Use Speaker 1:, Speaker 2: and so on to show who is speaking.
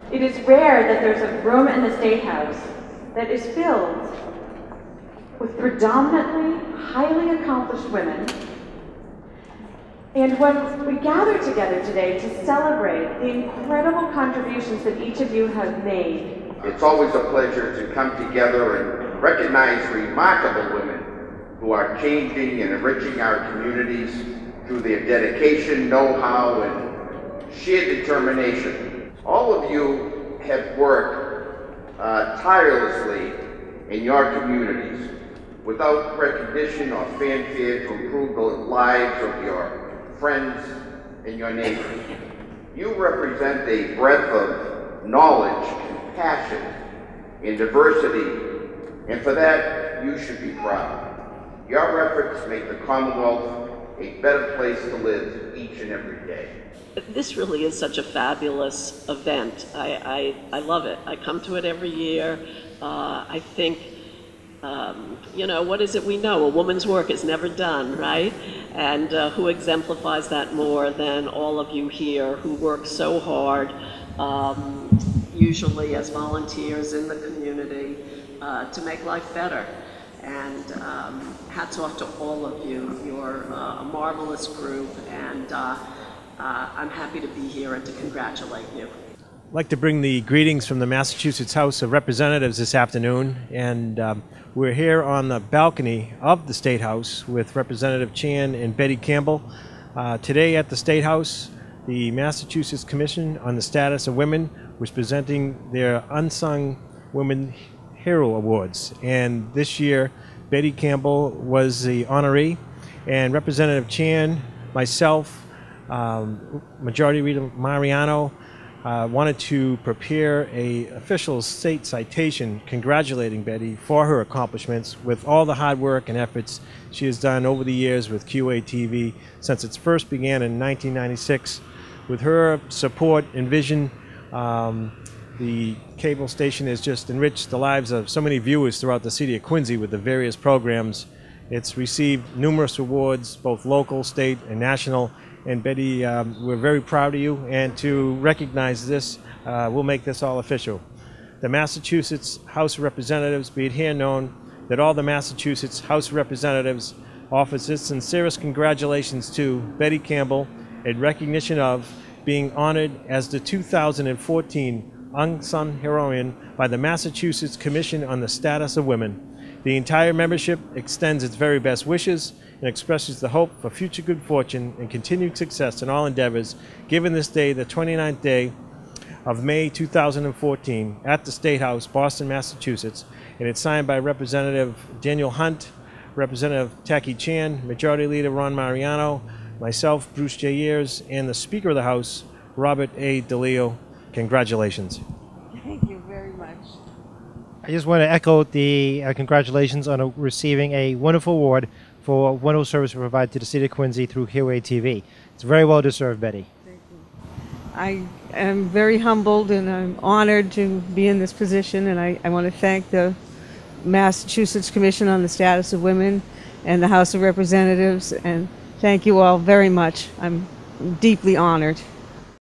Speaker 1: It is rare that there's a room in the State House that is filled with predominantly highly accomplished women. And when we gather together today to celebrate the incredible contributions that each of you have made,
Speaker 2: it's always a pleasure to come together and recognize remarkable women who are changing and enriching our communities through their dedication, know-how, and sheer determination. All of you have worked tirelessly in your communities without recognition or fanfare to improve the lives of your friends and your neighbors. You represent a breadth of knowledge, compassion, and diversity, and for that, you should be proud. Your efforts make the Commonwealth a better place to live each and every day.
Speaker 3: This really is such a fabulous event. I love it. I come to it every year. I think, you know, what is it we know? A woman's work is never done, right? And who exemplifies that more than all of you here who work so hard, usually as volunteers in the community, to make life better. And hats off to all of you. You're a marvelous group, and I'm happy to be here and to congratulate you.
Speaker 4: I'd like to bring the greetings from the Massachusetts House of Representatives this afternoon, and we're here on the balcony of the State House with Representative Chan and Betty Campbell. Today at the State House, the Massachusetts Commission on the Status of Women was presenting their Unsung Women Hero Awards, and this year Betty Campbell was the honoree, and Representative Chan, myself, Majority Leader Mariano wanted to prepare an official state citation congratulating Betty for her accomplishments with all the hard work and efforts she has done over the years with QATV since it first began in 1996. With her support and vision, the cable station has just enriched the lives of so many viewers throughout the city of Quincy with the various programs. It's received numerous awards, both local, state, and national. And Betty, we're very proud of you, and to recognize this, we'll make this all official. The Massachusetts House of Representatives, be it here known that all the Massachusetts House of Representatives offers its sincerest congratulations to Betty Campbell in recognition of being honored as the 2014 Unsung Heroine by the Massachusetts Commission on the Status of Women. The entire membership extends its very best wishes and expresses the hope for future good fortune and continued success in all endeavors, given this day, the 29th day of May 2014, at the State House, Boston, Massachusetts, and it's signed by Representative Daniel Hunt, Representative Taki Chan, Majority Leader Ron Mariano, myself, Bruce J. Years, and the Speaker of the House, Robert A. DeLeo. Congratulations.
Speaker 5: Thank you very much.
Speaker 6: I just want to echo the congratulations on receiving a wonderful award for wonderful service provided to the city of Quincy through QATV. It's very well deserved, Betty.
Speaker 5: Thank you. I am very humbled and I'm honored to be in this position, and I want to thank the Massachusetts Commission on the Status of Women and the House of Representatives, and thank you all very much. I'm deeply honored.